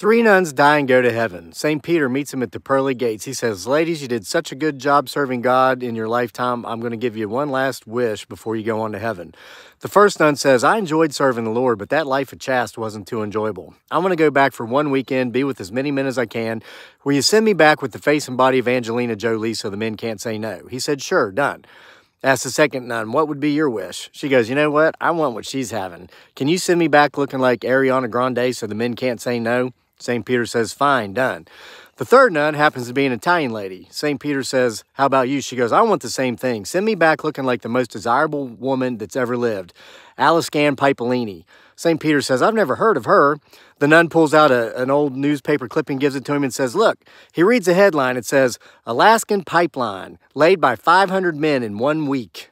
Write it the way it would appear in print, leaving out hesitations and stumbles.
Three nuns die and go to heaven. St. Peter meets them at the pearly gates. He says, ladies, you did such a good job serving God in your lifetime. I'm going to give you one last wish before you go on to heaven. The first nun says, I enjoyed serving the Lord, but that life of chaste wasn't too enjoyable. I'm going to go back for one weekend, be with as many men as I can. Will you send me back with the face and body of Angelina Jolie so the men can't say no? He said, sure, done. Asked the second nun, what would be your wish? She goes, you know what? I want what she's having. Can you send me back looking like Ariana Grande so the men can't say no? St. Peter says, fine, done. The third nun happens to be an Italian lady. St. Peter says, how about you? She goes, I want the same thing. Send me back looking like the most desirable woman that's ever lived, Alice Gann Pipolini. St. Peter says, I've never heard of her. The nun pulls out an old newspaper clipping, gives it to him and says, look, he reads a headline. It says, Alaskan pipeline laid by 500 men in 1 week.